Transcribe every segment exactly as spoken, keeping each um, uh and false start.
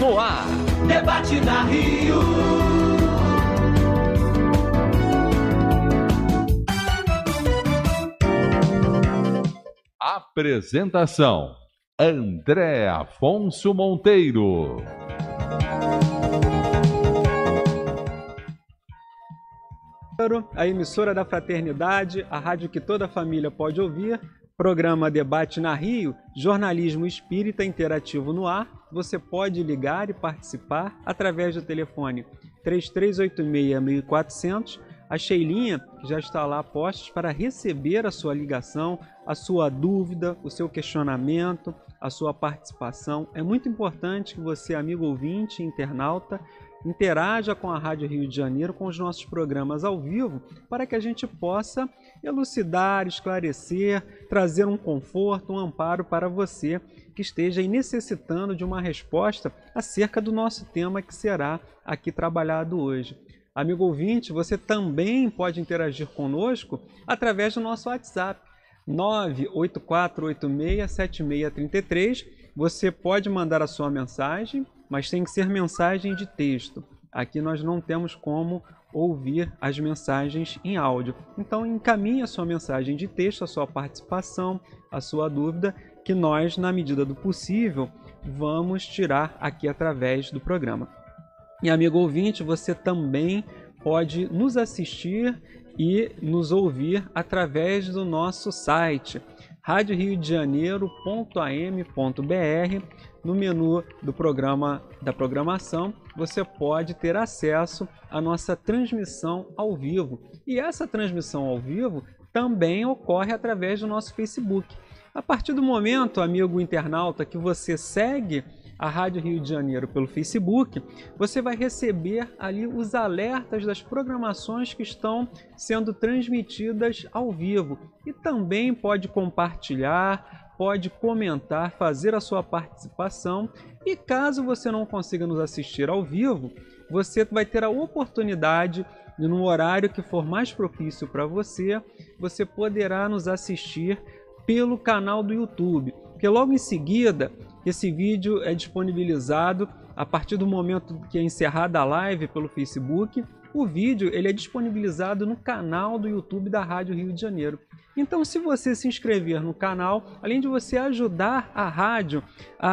no ar. Debate na Rio. Apresentação: André Afonso Monteiro. A emissora da Fraternidade, a rádio que toda família pode ouvir, programa Debate na Rio, jornalismo espírita interativo no ar. Você pode ligar e participar através do telefone três três oito seis, mil e quatrocentos. A Sheilinha que já está lá postos para receber a sua ligação, a sua dúvida, o seu questionamento, a sua participação. É muito importante que você, amigo ouvinte, internauta, interaja com a Rádio Rio de Janeiro, com os nossos programas ao vivo, para que a gente possa elucidar, esclarecer, trazer um conforto, um amparo para você que esteja aí necessitando de uma resposta acerca do nosso tema que será aqui trabalhado hoje. Amigo ouvinte, você também pode interagir conosco através do nosso WhatsApp, nove oito quatro oito seis, sete seis três três. Você pode mandar a sua mensagem, mas tem que ser mensagem de texto. Aqui nós não temos como ouvir as mensagens em áudio. Então encaminhe a sua mensagem de texto, a sua participação, a sua dúvida, que nós, na medida do possível, vamos tirar aqui através do programa. E amigo ouvinte, você também pode nos assistir e nos ouvir através do nosso site, rádio rio de janeiro ponto a m ponto b r. No menu do programa da programação, você pode ter acesso à nossa transmissão ao vivo. E essa transmissão ao vivo também ocorre através do nosso Facebook. A partir do momento, amigo internauta, que você segue a Rádio Rio de Janeiro pelo Facebook, você vai receber ali os alertas das programações que estão sendo transmitidas ao vivo. E também pode compartilhar, pode comentar, fazer a sua participação. E caso você não consiga nos assistir ao vivo, você vai ter a oportunidade de, no horário que for mais propício para você, você poderá nos assistir pelo canal do YouTube. Porque logo em seguida, esse vídeo é disponibilizado a partir do momento que é encerrada a live pelo Facebook. O vídeo ele é disponibilizado no canal do YouTube da Rádio Rio de Janeiro. Então, se você se inscrever no canal, além de você ajudar a rádio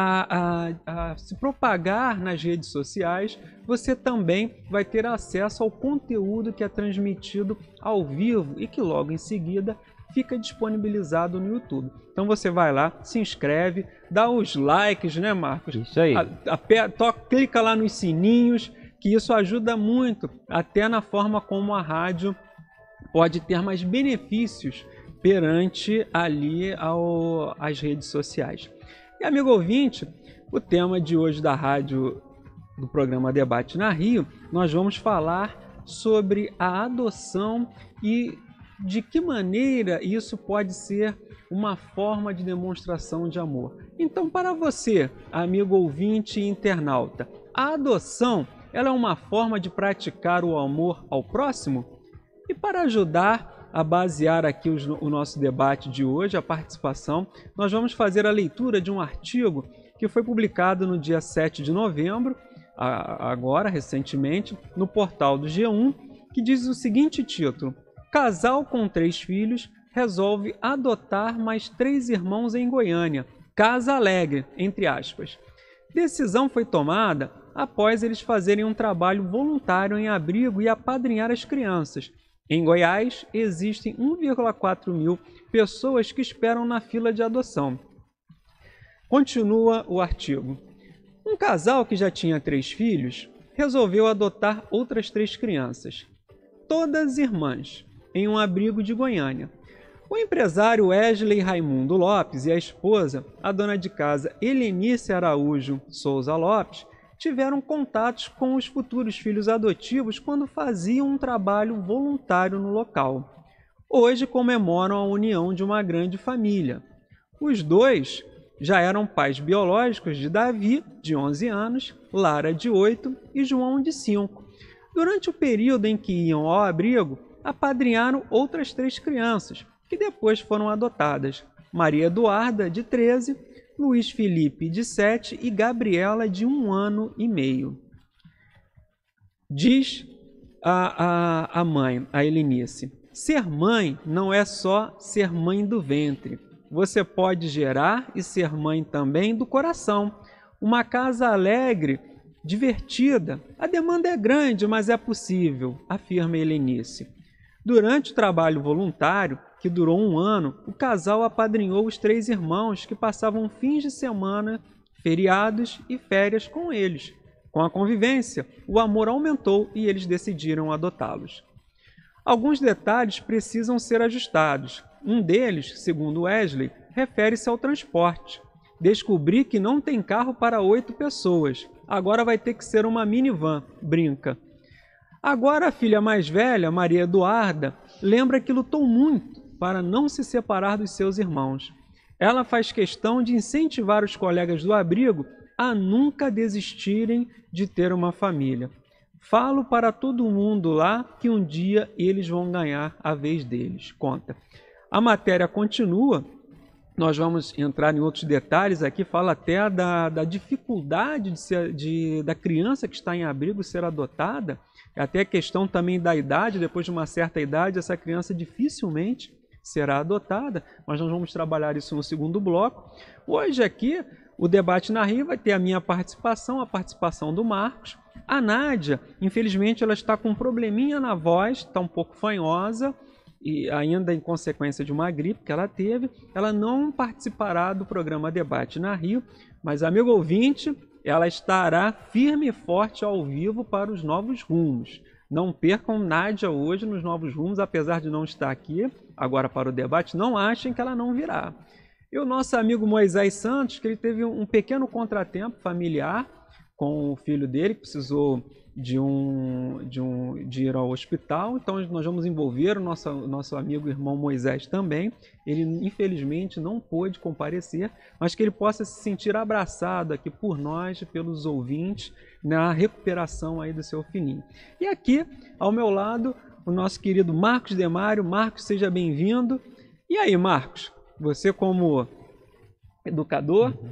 a, a, a se propagar nas redes sociais, você também vai ter acesso ao conteúdo que é transmitido ao vivo e que logo em seguida fica disponibilizado no YouTube. Então você vai lá, se inscreve, dá os likes, né, Marcos? Isso aí. A, a, toca, clica lá nos sininhos, que isso ajuda muito, até na forma como a rádio pode ter mais benefícios perante ali ao, as redes sociais. E amigo ouvinte, o tema de hoje da rádio, do programa Debate na Rio, nós vamos falar sobre a adoção e de que maneira isso pode ser uma forma de demonstração de amor. Então, para você, amigo ouvinte e internauta, a adoção ela é uma forma de praticar o amor ao próximo? E para ajudar a basear aqui os, o nosso debate de hoje, a participação, nós vamos fazer a leitura de um artigo que foi publicado no dia sete de novembro, agora, recentemente, no portal do G um, que diz o seguinte título: Casal com três filhos resolve adotar mais três irmãos em Goiânia. Casa alegre, entre aspas. Decisão foi tomada após eles fazerem um trabalho voluntário em abrigo e apadrinhar as crianças. Em Goiás, existem um vírgula quatro mil pessoas que esperam na fila de adoção. Continua o artigo. Um casal que já tinha três filhos resolveu adotar outras três crianças, todas irmãs, em um abrigo de Goiânia. O empresário Wesley Raimundo Lopes e a esposa, a dona de casa Helenice Araújo Souza Lopes, tiveram contatos com os futuros filhos adotivos quando faziam um trabalho voluntário no local. Hoje comemoram a união de uma grande família. Os dois já eram pais biológicos de Davi, de onze anos, Lara, de oito e João, de cinco. Durante o período em que iam ao abrigo, apadrinharam outras três crianças, que depois foram adotadas: Maria Eduarda, de treze, Luiz Felipe, de sete, e Gabriela, de um ano e meio. Diz a, a, a mãe, a Helenice: ser mãe não é só ser mãe do ventre. Você pode gerar e ser mãe também do coração. Uma casa alegre, divertida. A demanda é grande, mas é possível, afirma Helenice. Durante o trabalho voluntário, que durou um ano, o casal apadrinhou os três irmãos que passavam fins de semana, feriados e férias com eles. Com a convivência, o amor aumentou e eles decidiram adotá-los. Alguns detalhes precisam ser ajustados. Um deles, segundo Wesley, refere-se ao transporte. Descobri que não tem carro para oito pessoas. Agora vai ter que ser uma minivan, brinca. Agora a filha mais velha, Maria Eduarda, lembra que lutou muito para não se separar dos seus irmãos. Ela faz questão de incentivar os colegas do abrigo a nunca desistirem de ter uma família. Falo para todo mundo lá que um dia eles vão ganhar a vez deles, conta. A matéria continua, nós vamos entrar em outros detalhes aqui, fala até da, da dificuldade de ser, de, da criança que está em abrigo ser adotada, até a questão também da idade, depois de uma certa idade, essa criança dificilmente será adotada, mas nós vamos trabalhar isso no segundo bloco. Hoje aqui, o Debate na Rio vai ter a minha participação, a participação do Marcos. A Nádia, infelizmente, ela está com um probleminha na voz, está um pouco fanhosa, e ainda em consequência de uma gripe que ela teve. Ela não participará do programa Debate na Rio, mas, amigo ouvinte, ela estará firme e forte ao vivo para os Novos Rumos. Não percam Nádia hoje nos Novos Rumos, apesar de não estar aqui agora para o debate, não achem que ela não virá. E o nosso amigo Moisés Santos, que ele teve um pequeno contratempo familiar com o filho dele, que precisou de, um, de, um, de ir ao hospital. Então nós vamos envolver o nosso, nosso amigo irmão Moisés também. Ele infelizmente não pôde comparecer, mas que ele possa se sentir abraçado aqui por nós, pelos ouvintes, na recuperação aí do seu filhinho. E aqui, ao meu lado, o nosso querido Marcos Demário. Marcos, seja bem-vindo. E aí, Marcos, você como educador, uhum.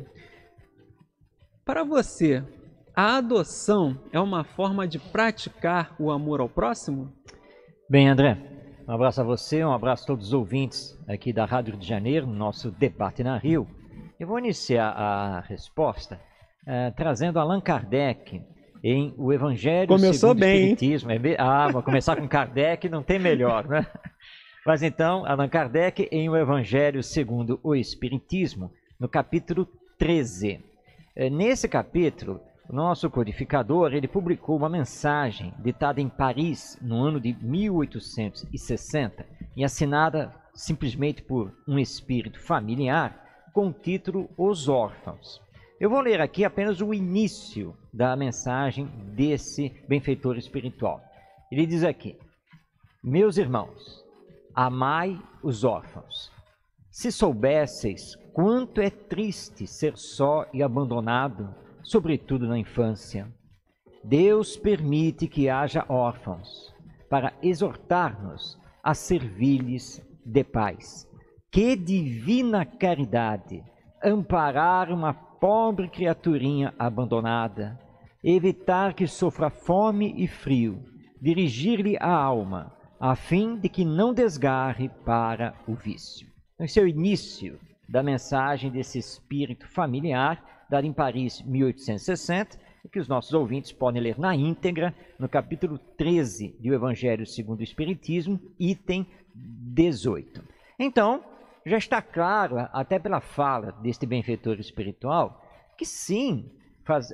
Para você, a adoção é uma forma de praticar o amor ao próximo? Bem, André, um abraço a você, um abraço a todos os ouvintes aqui da Rádio Rio de Janeiro, no nosso Debate na Rio. Eu vou iniciar a resposta uh, trazendo Allan Kardec em O Evangelho Começou segundo bem, o Espiritismo. É, ah, vou começar com Kardec, não tem melhor, né? Mas então, Allan Kardec em O Evangelho segundo o Espiritismo, no capítulo treze. Nesse capítulo, o nosso codificador, ele publicou uma mensagem ditada em Paris no ano de mil oitocentos e sessenta e assinada simplesmente por um espírito familiar com o título Os Órfãos. Eu vou ler aqui apenas o início da mensagem desse benfeitor espiritual. Ele diz aqui: meus irmãos, amai os órfãos. Se soubesseis quanto é triste ser só e abandonado, sobretudo na infância, Deus permite que haja órfãos para exortar-nos a servir-lhes de paz. Que divina caridade amparar uma pobre criaturinha abandonada, evitar que sofra fome e frio, dirigir-lhe a alma, a fim de que não desgarre para o vício. Esse é o início da mensagem desse espírito familiar, dado em Paris, mil oitocentos e sessenta, e que os nossos ouvintes podem ler na íntegra, no capítulo treze do Evangelho segundo o Espiritismo, item dezoito. Então, já está claro, até pela fala deste benfeitor espiritual, que sim, faz,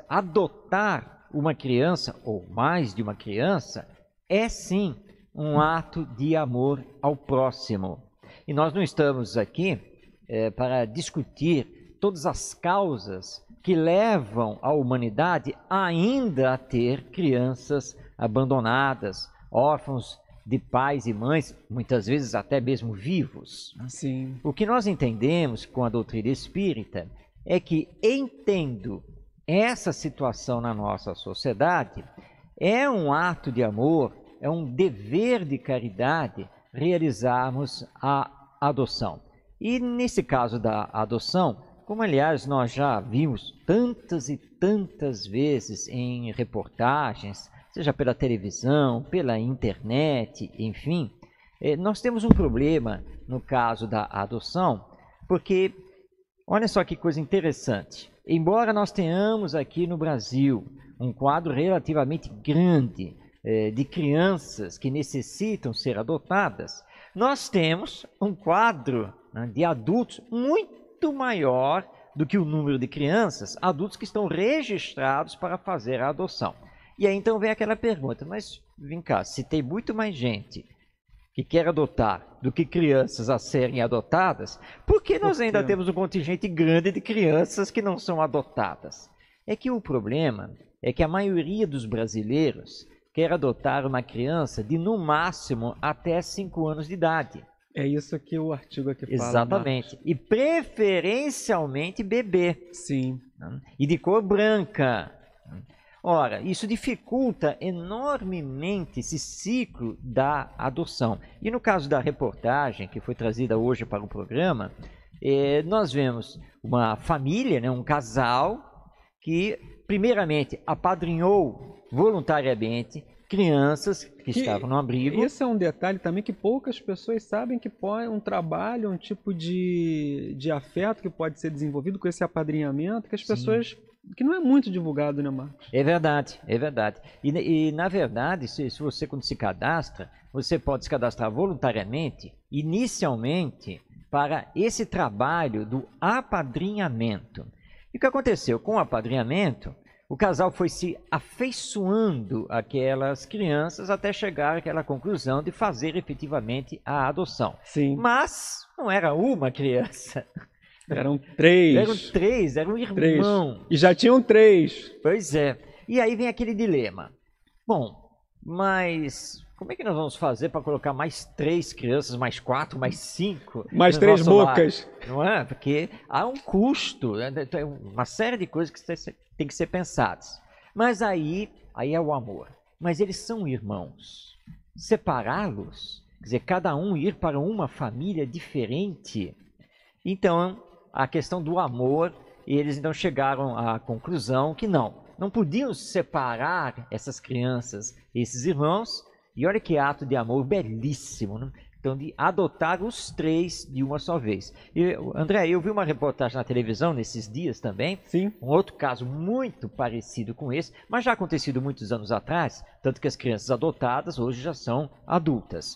adotar uma criança, ou mais de uma criança, é sim um ato de amor ao próximo. E nós não estamos aqui é, para discutir todas as causas que levam a humanidade ainda a ter crianças abandonadas, órfãos de pais e mães, muitas vezes até mesmo vivos. Sim. O que nós entendemos com a doutrina espírita é que, entendo essa situação na nossa sociedade, é um ato de amor, é um dever de caridade realizarmos a adoção. E nesse caso da adoção, como aliás nós já vimos tantas e tantas vezes em reportagens, seja pela televisão, pela internet, enfim, nós temos um problema no caso da adoção, porque olha só que coisa interessante. Embora nós tenhamos aqui no Brasil um quadro relativamente grande eh, de crianças que necessitam ser adotadas, nós temos um quadro, né, de adultos muito maior do que o número de crianças, adultos que estão registrados para fazer a adoção. E aí então vem aquela pergunta, mas vem cá, se tem muito mais gente que quer adotar do que crianças a serem adotadas, por que nós ainda temos um contingente grande de crianças que não são adotadas? É que o problema é que a maioria dos brasileiros quer adotar uma criança de no máximo até cinco anos de idade. É isso que o artigo aqui fala. Exatamente. Marcos. E preferencialmente bebê. Sim. E de cor branca. Ora, isso dificulta enormemente esse ciclo da adoção. E no caso da reportagem que foi trazida hoje para o programa, eh, nós vemos uma família, né, um casal, que primeiramente apadrinhou voluntariamente crianças que, que estavam no abrigo. Esse é um detalhe também que poucas pessoas sabem, que pode, um trabalho, um tipo de, de afeto que pode ser desenvolvido com esse apadrinhamento, que as Sim. pessoas... que não é muito divulgado, né, Marcos? É verdade, é verdade. E, e na verdade, se, se você quando se cadastra, você pode se cadastrar voluntariamente, inicialmente, para esse trabalho do apadrinhamento. E o que aconteceu? Com o apadrinhamento, o casal foi se afeiçoando àquelas crianças até chegar àquela conclusão de fazer efetivamente a adoção. Sim. Mas não era uma criança. Eram três. Eram três, era um irmão. Três. E já tinham três. Pois é. E aí vem aquele dilema. Bom, mas como é que nós vamos fazer para colocar mais três crianças, mais quatro, mais cinco? Mais três bocas. Lar? Não é? Porque há um custo, né? Tem uma série de coisas que tem que ser pensadas. Mas aí, aí é o amor. Mas eles são irmãos. Separá-los, quer dizer, cada um ir para uma família diferente. Então, a questão do amor, eles então chegaram à conclusão que não, não podiam separar essas crianças, esses irmãos, e olha que ato de amor belíssimo, né? Então, de adotar os três de uma só vez. E, André, eu vi uma reportagem na televisão nesses dias também, Sim. um outro caso muito parecido com esse, mas já acontecido muitos anos atrás, tanto que as crianças adotadas hoje já são adultas.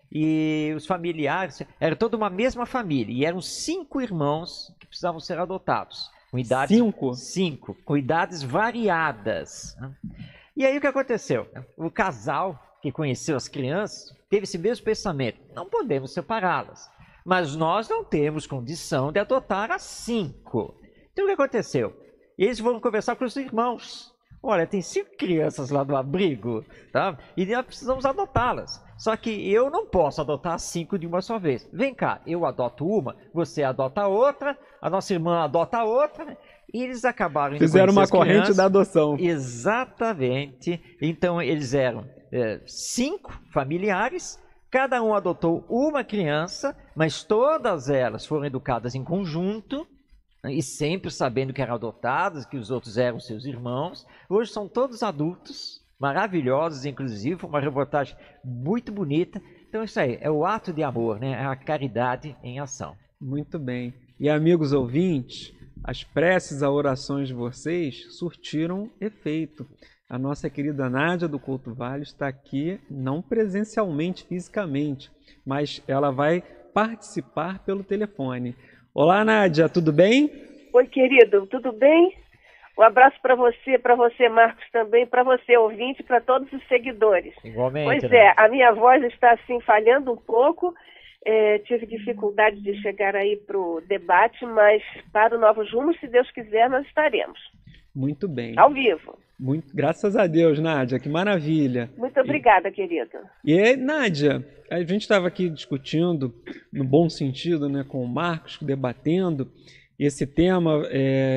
E os familiares, era toda uma mesma família, e eram cinco irmãos que precisavam ser adotados. Com idades, cinco? Cinco, com idades variadas. E aí o que aconteceu? O casal que conheceu as crianças teve esse mesmo pensamento: não podemos separá-las, mas nós não temos condição de adotar as cinco. Então o que aconteceu? Eles foram conversar com os irmãos. Olha, tem cinco crianças lá no abrigo, tá? E nós precisamos adotá-las. Só que eu não posso adotar cinco de uma só vez. Vem cá, eu adoto uma, você adota outra, a nossa irmã adota outra. E eles acabaram... Fizeram uma corrente crianças. da adoção. Exatamente. Então eles eram é, cinco familiares, cada um adotou uma criança, mas todas elas foram educadas em conjunto, e sempre sabendo que eram adotadas, que os outros eram seus irmãos. Hoje são todos adultos, maravilhosos, inclusive, foi uma reportagem muito bonita. Então isso aí, é o ato de amor, né? É a caridade em ação. Muito bem. E amigos ouvintes, as preces, as orações de vocês surtiram efeito. A nossa querida Nádia do Couto Vale está aqui, não presencialmente, fisicamente, mas ela vai participar pelo telefone. Olá, Nádia, tudo bem? Oi, querido, tudo bem? Um abraço para você, para você, Marcos, também, para você, ouvinte, para todos os seguidores. Igualmente. Pois né? é, a minha voz está assim falhando um pouco, é, tive dificuldade de chegar aí para o debate, mas para o Novos Rumos, se Deus quiser, nós estaremos. Muito bem. Ao vivo. Muito, graças a Deus, Nádia, que maravilha. Muito obrigada, e, querido. E aí, Nádia, a gente estava aqui discutindo, no bom sentido, né, com o Marcos, debatendo esse tema,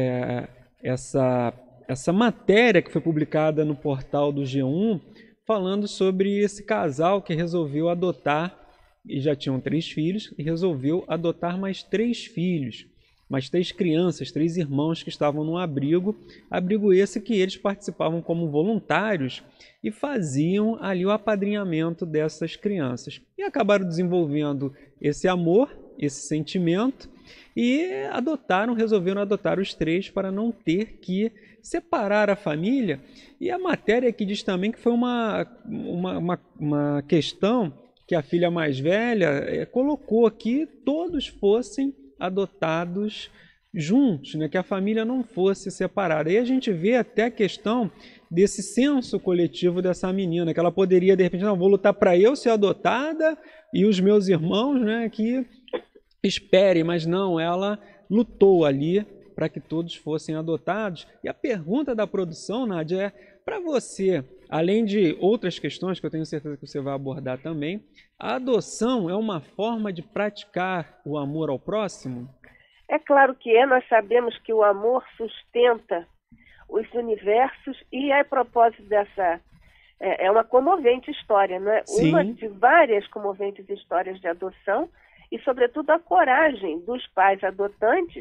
é, essa, essa matéria que foi publicada no portal do G um, falando sobre esse casal que resolveu adotar, e já tinham três filhos, e resolveu adotar mais três filhos. mas três crianças, três irmãos que estavam num abrigo, abrigo esse que eles participavam como voluntários e faziam ali o apadrinhamento dessas crianças. E acabaram desenvolvendo esse amor, esse sentimento, e adotaram, resolveram adotar os três para não ter que separar a família. E a matéria aqui diz também que foi uma, uma, uma, uma questão que a filha mais velha é, colocou que todos fossem adotados juntos, né? Que a família não fosse separada. Aí a gente vê até a questão desse senso coletivo dessa menina, que ela poderia, de repente, não, vou lutar para eu ser adotada e os meus irmãos, né, que esperem, mas não, ela lutou ali para que todos fossem adotados. E a pergunta da produção, Nádia, é para você, além de outras questões que eu tenho certeza que você vai abordar também, a adoção é uma forma de praticar o amor ao próximo? É claro que é, nós sabemos que o amor sustenta os universos e a propósito dessa, é, é uma comovente história, não é? Sim. Uma de várias comoventes histórias de adoção e, sobretudo, a coragem dos pais adotantes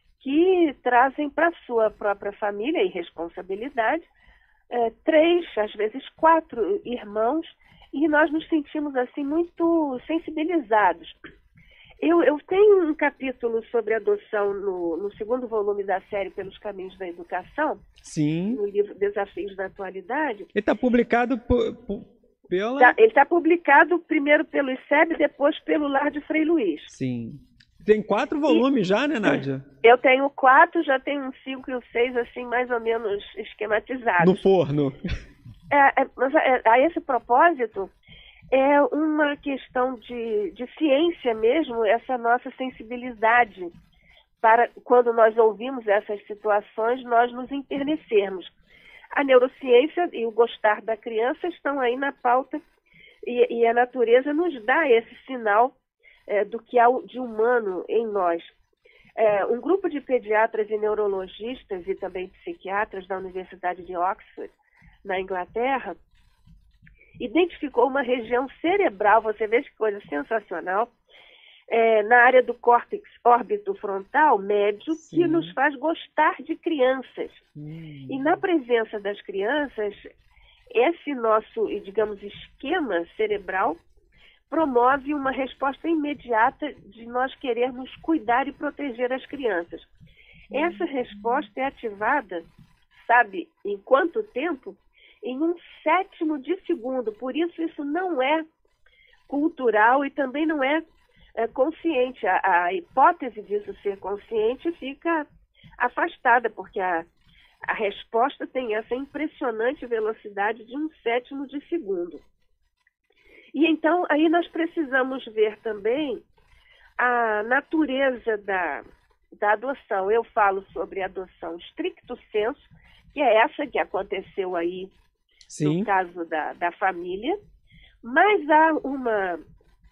que trazem para a sua própria família e responsabilidade é, três, às vezes quatro irmãos, e nós nos sentimos assim muito sensibilizados. Eu, eu tenho um capítulo sobre adoção no, no segundo volume da série Pelos Caminhos da Educação, Sim. no livro Desafios da Atualidade. Ele está publicado por, por, pela... Tá, ele está publicado primeiro pelo I C E B, depois pelo Lar de Frei Luís. Sim. Tem quatro volumes e, já, né, Nádia? Eu tenho quatro, já tenho uns cinco e uns seis, assim, mais ou menos esquematizados. No forno. É, é, mas é, a esse propósito, é uma questão de, de ciência mesmo, essa nossa sensibilidade para, quando nós ouvimos essas situações, nós nos enternecermos. A neurociência e o gostar da criança estão aí na pauta e, e a natureza nos dá esse sinal é, do que há de humano em nós. É, um grupo de pediatras e neurologistas e também psiquiatras da Universidade de Oxford, na Inglaterra, identificou uma região cerebral, você vê que coisa sensacional, é, na área do córtex órbito-frontal médio, Sim. que nos faz gostar de crianças. Hum. E na presença das crianças, esse nosso, digamos, esquema cerebral promove uma resposta imediata de nós querermos cuidar e proteger as crianças. Essa resposta é ativada, sabe, em quanto tempo? Em um sétimo de segundo. Por isso, isso não é cultural e também não é, é consciente. A, a hipótese disso ser consciente fica afastada, porque a, a resposta tem essa impressionante velocidade de um sétimo de segundo. E então, aí nós precisamos ver também a natureza da, da adoção. Eu falo sobre adoção stricto sensu, que é essa que aconteceu aí Sim. no caso da, da família, mas há uma,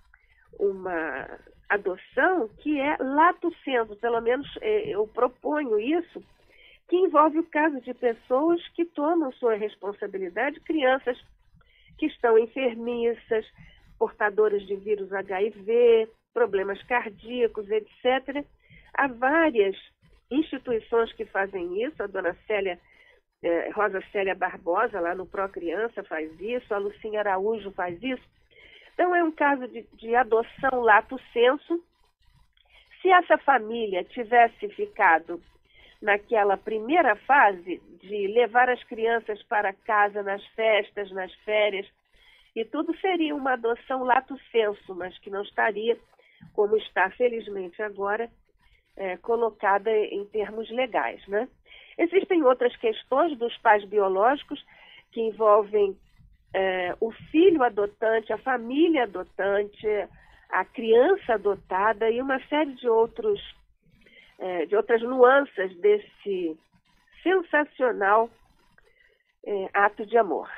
uma adoção que é lato sensu, pelo menos eu proponho isso, que envolve o caso de pessoas que tomam sua responsabilidade, crianças que estão enfermiças, portadoras de vírus H I V, problemas cardíacos, etcétera. Há várias instituições que fazem isso, a dona Célia É, Rosa Célia Barbosa, lá no Pro Criança, faz isso, a Lucinha Araújo faz isso. Então, é um caso de, de adoção lato sensu. Se essa família tivesse ficado naquela primeira fase de levar as crianças para casa nas festas, nas férias, e tudo seria uma adoção lato sensu, mas que não estaria, como está, felizmente, agora, é, colocada em termos legais, né? Existem outras questões dos pais biológicos que envolvem é, o filho adotante, a família adotante, a criança adotada e uma série de, outros, é, de outras nuances desse sensacional é, ato de amor.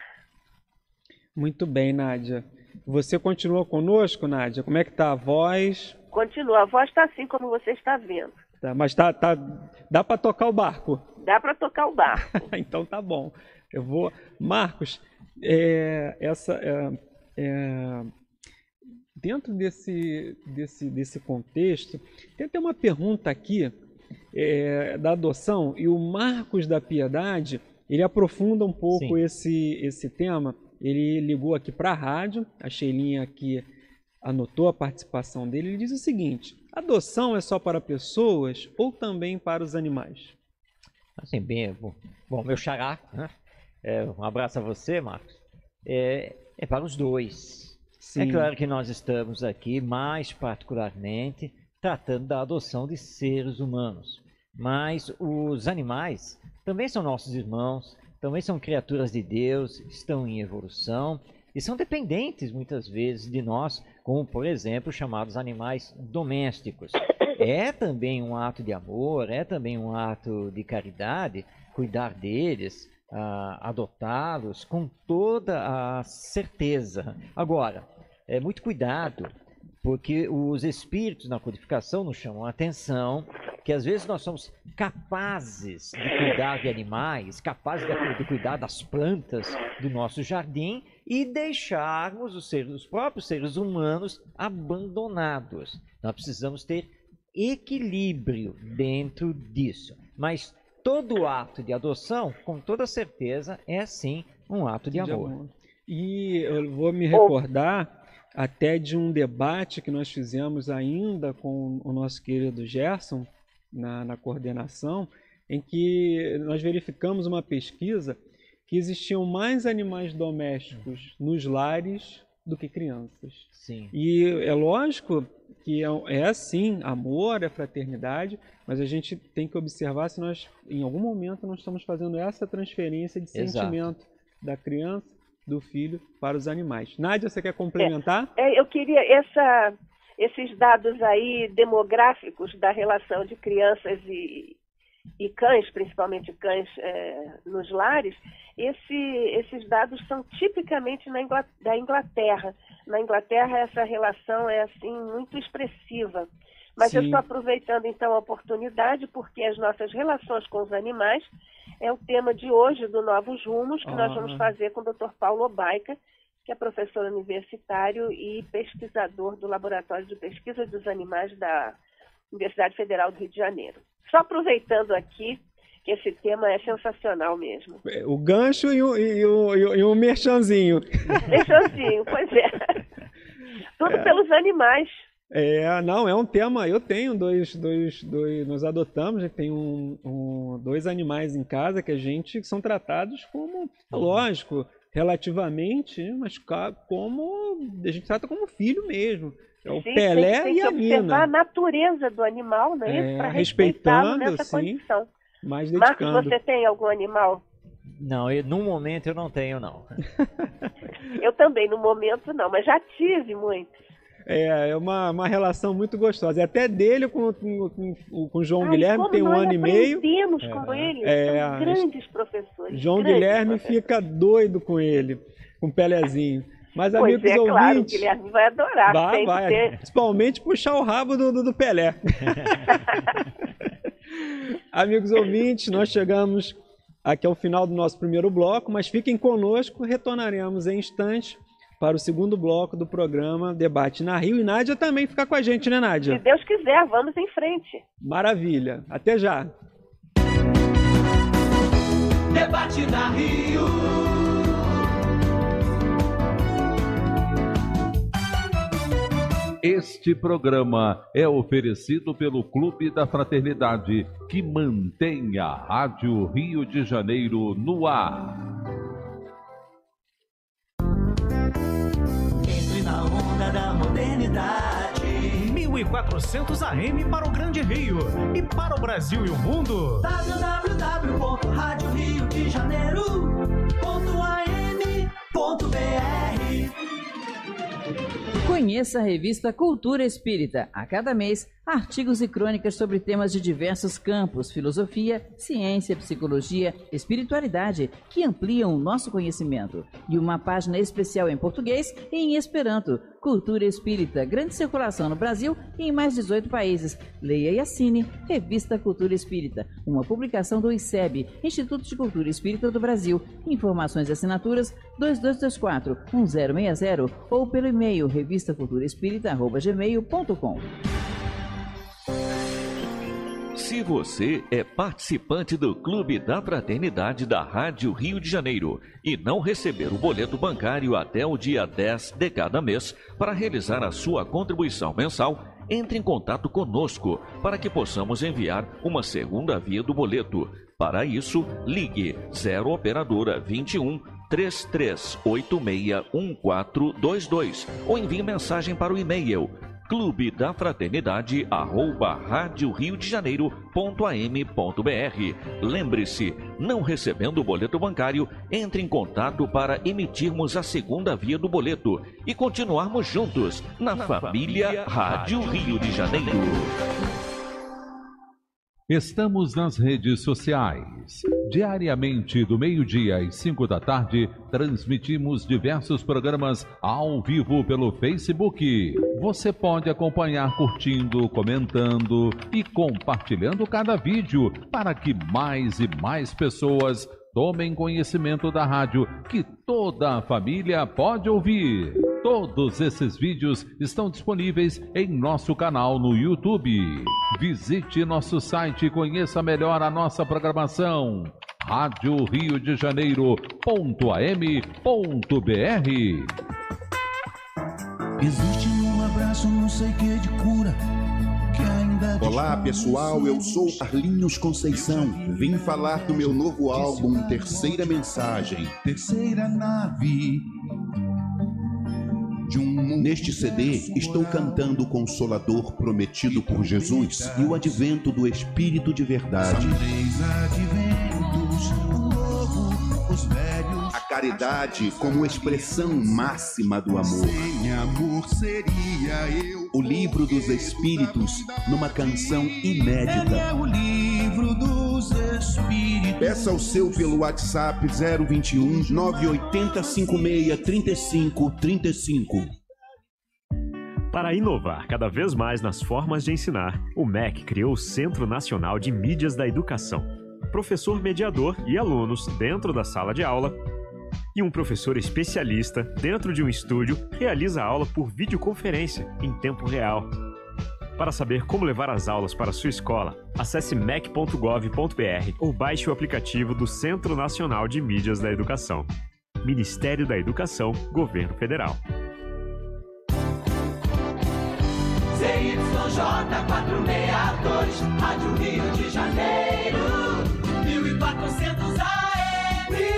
Muito bem, Nádia. Você continua conosco, Nádia? Como é que está a voz? Continua. A voz está assim como você está vendo. Tá, mas tá, tá, dá para tocar o barco? Dá para tocar o barco. Então tá bom. Eu vou... Marcos, é, essa, é, é, dentro desse, desse, desse contexto, tem até uma pergunta aqui é, da adoção, e o Marcos da Piedade, ele aprofunda um pouco esse, esse tema. Ele ligou aqui para a rádio, a Sheilinha aqui anotou a participação dele. Ele diz o seguinte: adoção é só para pessoas ou também para os animais? Assim, bem, bom, bom meu xará, né? É, um abraço a você, Marcos. É, é para os dois. Sim. É claro que nós estamos aqui, mais particularmente, tratando da adoção de seres humanos. Mas os animais também são nossos irmãos, também são criaturas de Deus, estão em evolução e são dependentes muitas vezes de nós, como por exemplo chamados animais domésticos. É também um ato de amor, é também um ato de caridade cuidar deles, ah, adotá-los com toda a certeza. Agora, é muito cuidado, porque os espíritos na codificação nos chamam a atenção que às vezes nós somos capazes de cuidar de animais, capazes de, de cuidar das plantas do nosso jardim e deixarmos os, seres, os próprios seres humanos abandonados. Nós precisamos ter equilíbrio dentro disso. Mas todo ato de adoção, com toda certeza, é sim um ato de amor. De amor. E eu vou me recordar até de um debate que nós fizemos ainda com o nosso querido Gerson, na, na coordenação, em que nós verificamos uma pesquisa que existiam mais animais domésticos nos lares do que crianças. Sim. E é lógico que é, é sim amor, é fraternidade, mas a gente tem que observar se nós, em algum momento, nós estamos fazendo essa transferência de sentimento Exato. Da criança, do filho, para os animais. Nádia, você quer complementar? É, eu queria essa, esses dados aí demográficos da relação de crianças e, e cães, principalmente cães é, nos lares, esse, esses dados são tipicamente na Ingl- da Inglaterra. Na Inglaterra essa relação é assim muito expressiva. Mas Sim. eu estou aproveitando então a oportunidade porque as nossas relações com os animais é o tema de hoje do Novos Rumos, que ah. nós vamos fazer com o doutor Paulo Obaica, que é professor universitário e pesquisador do Laboratório de Pesquisa dos Animais da Universidade Federal do Rio de Janeiro. Só aproveitando aqui que esse tema é sensacional mesmo. O gancho e o, e o, e o, e o merchanzinho. Merchanzinho, pois é. Tudo é. pelos animais. É, não, é um tema. Eu tenho dois, dois, dois nós adotamos, tem um, um, dois animais em casa que a gente são tratados como, lógico, relativamente, mas como a gente trata como filho mesmo. É o sim, Pelé tem, tem e a Nina. Observar a natureza do animal, né? É, Para respeitá-lo nessa sim, condição. Mas dedicando. Marcos, você tem algum animal? Não, eu, no momento eu não tenho, não. Eu também, no momento não, mas já tive muitos. É, é uma, uma relação muito gostosa. E até dele com, com, com, com o João Ai, Guilherme tem um ano e meio. Aprendemos com é, ele, é, são grandes professores. João grandes Guilherme professores. fica doido com ele, com o Pelezinho. Mas pois amigos é, ouvintes... claro, o Guilherme vai adorar. Vai, vai. Ter... Principalmente puxar o rabo do, do, do Pelé. Amigos ouvintes, nós chegamos aqui ao final do nosso primeiro bloco, mas fiquem conosco, retornaremos em instantes para o segundo bloco do programa Debate na Rio. E Nádia também fica com a gente, né, Nádia? Se Deus quiser, vamos em frente. Maravilha. Até já. Debate na Rio. Este programa é oferecido pelo Clube da Fraternidade, que mantém a Rádio Rio de Janeiro no ar. Entre na onda da modernidade. mil e quatrocentos A M para o Grande Rio e para o Brasil e o mundo. w w w ponto rádio rio de janeiro ponto a m ponto b r. Conheça a revista Cultura Espírita. A cada mês, artigos e crônicas sobre temas de diversos campos, filosofia, ciência, psicologia, espiritualidade, que ampliam o nosso conhecimento. E uma página especial em português e em esperanto. Cultura Espírita, grande circulação no Brasil e em mais dezoito países. Leia e assine Revista Cultura Espírita, uma publicação do I C E B, Instituto de Cultura Espírita do Brasil. Informações e assinaturas dois dois dois quatro, um zero seis zero ou pelo e-mail revista cultura espírita arroba gmail ponto com. Se você é participante do Clube da Fraternidade da Rádio Rio de Janeiro e não receber o boleto bancário até o dia dez de cada mês para realizar a sua contribuição mensal, entre em contato conosco para que possamos enviar uma segunda via do boleto. Para isso, ligue zero operadora vinte e um, três três oito seis, um quatro dois dois ou envie mensagem para o e-mail clube da fraternidade arroba rádio rio de janeiro ponto a m ponto b r. Lembre-se, não recebendo o boleto bancário, entre em contato para emitirmos a segunda via do boleto e continuarmos juntos na, na família, família Rádio Rio de Janeiro. Estamos nas redes sociais. Diariamente, do meio-dia às cinco da tarde, transmitimos diversos programas ao vivo pelo Facebook. Você pode acompanhar curtindo, comentando e compartilhando cada vídeo para que mais e mais pessoas tomem conhecimento da rádio que toda a família pode ouvir. Todos esses vídeos estão disponíveis em nosso canal no YouTube. Visite nosso site e conheça melhor a nossa programação. rádio rio de janeiro ponto a m ponto b r. Existe um abraço, não sei que de cura. Olá pessoal, eu sou Carlinhos Conceição. Vim falar do meu novo álbum Terceira Mensagem. Terceira nave. De um... Neste C D, estou cantando o Consolador prometido por Jesus e o advento do Espírito de verdade. São três adventos, o novo, os velhos. A caridade como expressão máxima do amor. Sem amor seria eu. O livro dos Espíritos numa canção inédita. É o livro dos Espíritos. Peça o seu pelo WhatsApp zero vinte e um, nove oito zero cinco seis, três cinco três cinco. Para inovar cada vez mais nas formas de ensinar, o M E C criou o Centro Nacional de Mídias da Educação. Professor mediador e alunos dentro da sala de aula e um professor especialista dentro de um estúdio realiza a aula por videoconferência em tempo real. Para saber como levar as aulas para a sua escola, acesse mec ponto gov ponto br ou baixe o aplicativo do Centro Nacional de Mídias da Educação. Ministério da Educação, Governo Federal. Z Y J quatrocentos e sessenta e dois, Rádio Rio de Janeiro, mil e quatrocentos A M.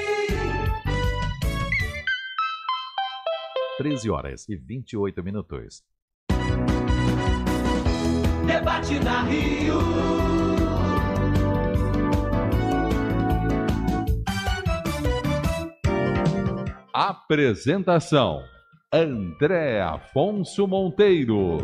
treze horas e vinte e oito minutos. Debate na Rio. Apresentação: André Afonso Monteiro.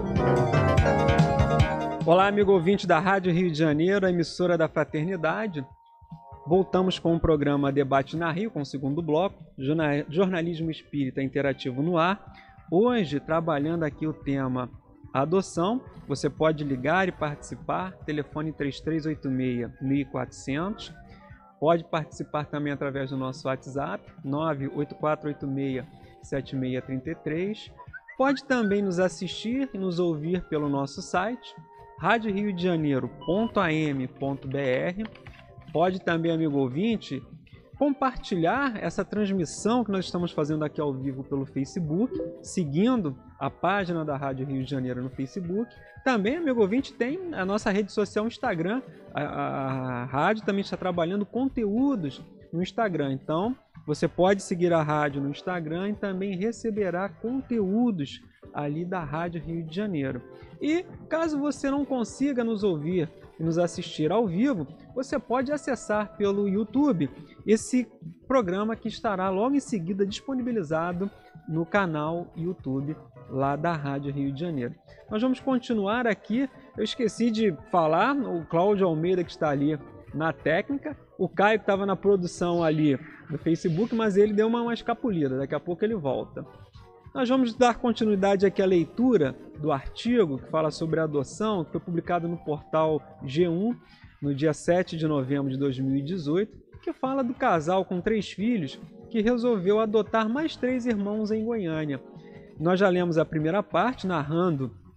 Olá, amigo ouvinte da Rádio Rio de Janeiro, a emissora da Fraternidade. Voltamos com o programa Debate na Rio, com o segundo bloco, Jornalismo Espírita Interativo no Ar. Hoje, trabalhando aqui o tema adoção. Você pode ligar e participar, telefone três três oito seis, mil e quatrocentos. Pode participar também através do nosso WhatsApp, nove oito quatro oito seis, sete seis três três. Pode também nos assistir e nos ouvir pelo nosso site, rádio rio de janeiro ponto a m ponto b r. Pode também, amigo ouvinte, compartilhar essa transmissão que nós estamos fazendo aqui ao vivo pelo Facebook, seguindo a página da Rádio Rio de Janeiro no Facebook. Também, amigo ouvinte, tem a nossa rede social Instagram. A, a, a rádio também está trabalhando conteúdos no Instagram. Então, você pode seguir a rádio no Instagram e também receberá conteúdos ali da Rádio Rio de Janeiro. E caso você não consiga nos ouvir e nos assistir ao vivo, você pode acessar pelo YouTube esse programa que estará logo em seguida disponibilizado no canal YouTube lá da Rádio Rio de Janeiro. Nós vamos continuar aqui. Eu esqueci de falar, o Cláudio Almeida que está ali na técnica, o Caio que estava na produção ali do Facebook, mas ele deu uma, uma escapulida, daqui a pouco ele volta. Nós vamos dar continuidade aqui à leitura do artigo que fala sobre a adoção, que foi publicado no portal G um no dia sete de novembro de dois mil e dezoito, que fala do casal com três filhos que resolveu adotar mais três irmãos em Goiânia. Nós já lemos a primeira parte, narrando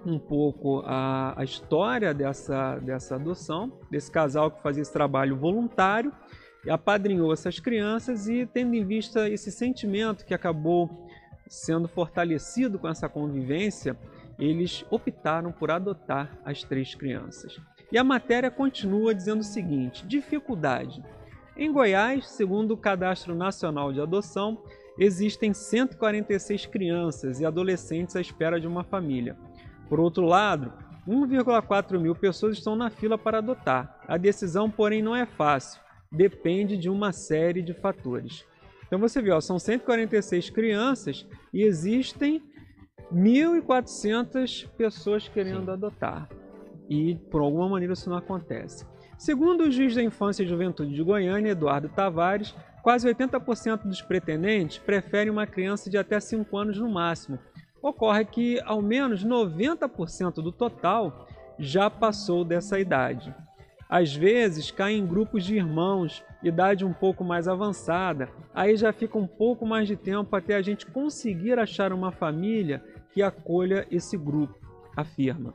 um pouco a, a história dessa, dessa adoção, desse casal que fazia esse trabalho voluntário, e apadrinhou essas crianças, e tendo em vista esse sentimento que acabou sendo fortalecido com essa convivência, eles optaram por adotar as três crianças. E a matéria continua dizendo o seguinte: dificuldade. Em Goiás, segundo o Cadastro Nacional de Adoção, existem cento e quarenta e seis crianças e adolescentes à espera de uma família. Por outro lado, um vírgula quatro mil pessoas estão na fila para adotar. A decisão, porém, não é fácil. Depende de uma série de fatores. Então você viu, ó, são cento e quarenta e seis crianças e existem mil e quatrocentas pessoas querendo Sim. adotar. E, por alguma maneira, isso não acontece. Segundo o juiz da Infância e Juventude de Goiânia, Eduardo Tavares, quase oitenta por cento dos pretendentes preferem uma criança de até cinco anos no máximo. Ocorre que, ao menos noventa por cento do total já passou dessa idade. Às vezes, caem em grupos de irmãos, idade um pouco mais avançada. Aí já fica um pouco mais de tempo até a gente conseguir achar uma família que acolha esse grupo, afirma.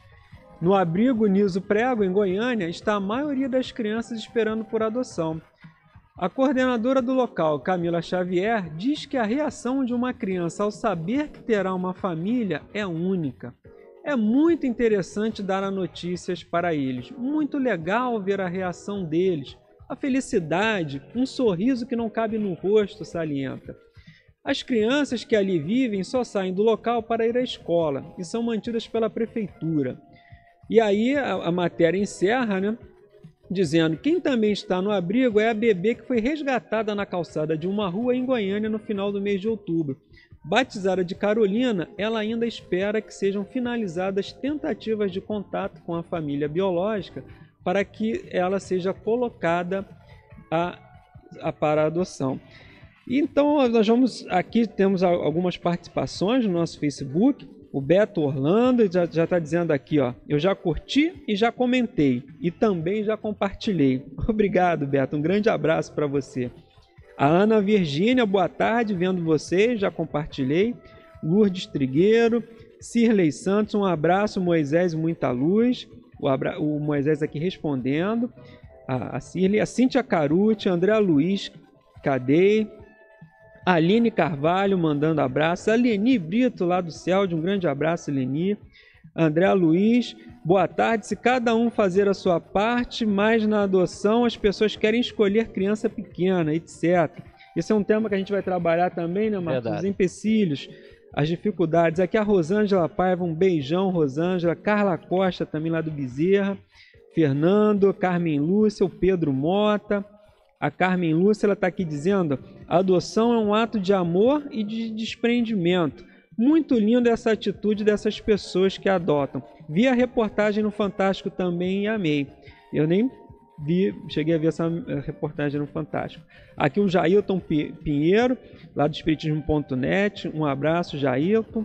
No abrigo Niso Prego, em Goiânia, está a maioria das crianças esperando por adoção. A coordenadora do local, Camila Xavier, diz que a reação de uma criança ao saber que terá uma família é única. É muito interessante dar as notícias para eles, muito legal ver a reação deles, a felicidade, um sorriso que não cabe no rosto, salienta. As crianças que ali vivem só saem do local para ir à escola e são mantidas pela prefeitura. E aí a, a matéria encerra, né, dizendo que quem também está no abrigo é a bebê que foi resgatada na calçada de uma rua em Goiânia no final do mês de outubro. Batizada de Carolina, ela ainda espera que sejam finalizadas tentativas de contato com a família biológica para que ela seja colocada a, a para a adoção. Então, nós vamos aqui, temos algumas participações no nosso Facebook. O Beto Orlando já está dizendo aqui, ó, eu já curti e já comentei e também já compartilhei. Obrigado, Beto, um grande abraço para você. A Ana Virgínia, boa tarde, vendo vocês, já compartilhei. Lourdes Trigueiro, Cirlei Santos, um abraço, Moisés, muita luz. O, abra... o Moisés aqui respondendo. A, a Cirlei, a Cíntia Caruti, André Luiz, cadê? Aline Carvalho mandando abraço. A Leni Brito lá do céu, de um grande abraço, Leni. André Luiz, boa tarde. Se cada um fazer a sua parte, mas na adoção as pessoas querem escolher criança pequena, etcétera. Esse é um tema que a gente vai trabalhar também, né, Marcos? Verdade. Os empecilhos, as dificuldades. Aqui a Rosângela Paiva, um beijão, Rosângela. Carla Costa, também lá do Bezerra. Fernando, Carmen Lúcia, o Pedro Mota. A Carmen Lúcia, ela está aqui dizendo: a adoção é um ato de amor e de desprendimento. Muito linda essa atitude dessas pessoas que adotam. Vi a reportagem no Fantástico também e amei. Eu nem vi, cheguei a ver essa reportagem no Fantástico. Aqui o Jailton Pinheiro, lá do Espiritismo ponto net. Um abraço, Jailton.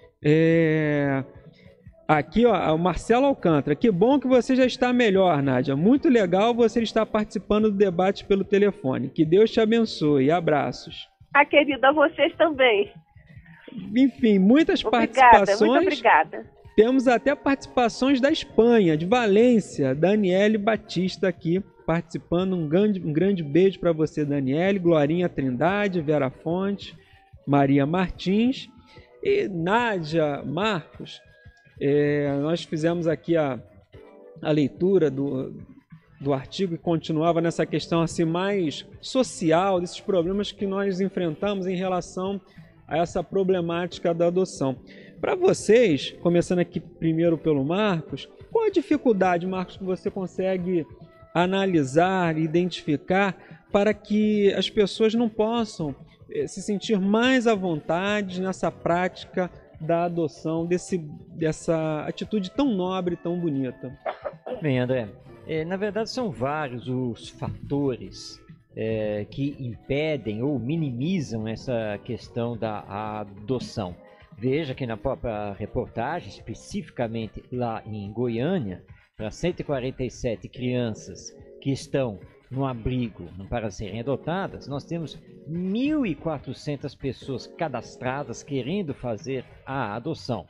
É... Aqui, ó, o Marcelo Alcântara. Que bom que você já está melhor, Nádia. Muito legal você estar participando do debate pelo telefone. Que Deus te abençoe. Abraços. Ah, querida, vocês também. Enfim, muitas obrigada, participações. Muito obrigada. Temos até participações da Espanha, de Valência. Daniele Batista aqui participando. Um grande, um grande beijo para você, Daniele. Glorinha Trindade, Vera Fonte, Maria Martins e Nádia Marcos. É, nós fizemos aqui a, a leitura do, do artigo que continuava nessa questão assim mais social, desses problemas que nós enfrentamos em relação a essa problemática da adoção. Para vocês, começando aqui primeiro pelo Marcos, qual a dificuldade, Marcos, que você consegue analisar, identificar para que as pessoas não possam eh, se sentir mais à vontade nessa prática da adoção, desse, dessa atitude tão nobre, tão bonita? Bem, André, é, na verdade são vários os fatores é, que impedem ou minimizam essa questão da adoção. Veja que na própria reportagem, especificamente lá em Goiânia, para cento e quarenta e sete crianças que estão no abrigo para serem adotadas, nós temos mil e quatrocentas pessoas cadastradas querendo fazer a adoção.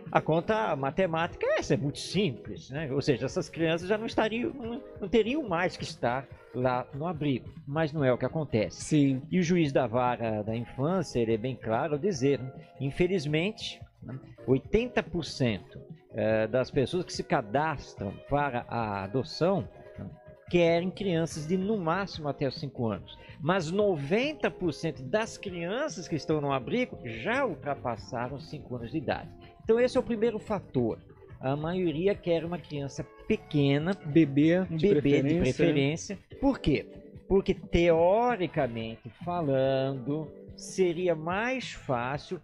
A conta matemática é essa, é muito simples, né? Ou seja, essas crianças já não estariam, não, não teriam mais que estar lá no abrigo, mas não é o que acontece. Sim. E o juiz da vara da infância, ele é bem claro ao dizer, né? Infelizmente, né, oitenta por cento das pessoas que se cadastram para a adoção, né, querem crianças de no máximo até os cinco anos. Mas noventa por cento das crianças que estão no abrigo já ultrapassaram os cinco anos de idade. Então esse é o primeiro fator. A maioria quer uma criança pequena, bebê um de bebê preferência. de preferência. Por quê? Porque teoricamente falando, seria mais fácil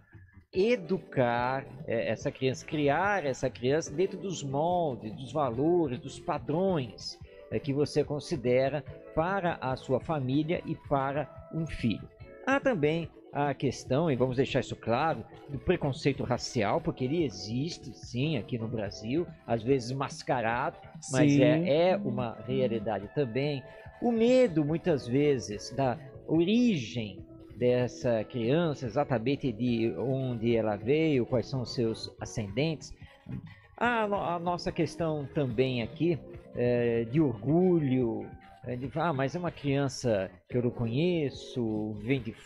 educar é, essa criança, criar essa criança dentro dos moldes, dos valores, dos padrões é, que você considera para a sua família e para um filho. Há também a questão, e vamos deixar isso claro, do preconceito racial, porque ele existe sim aqui no Brasil, às vezes mascarado, mas é, é uma realidade também. O medo, muitas vezes, da origem dessa criança, exatamente de onde ela veio, quais são os seus ascendentes. A, no, a nossa questão também aqui é, de orgulho, é de, ah, mas é uma criança que eu não conheço, vem de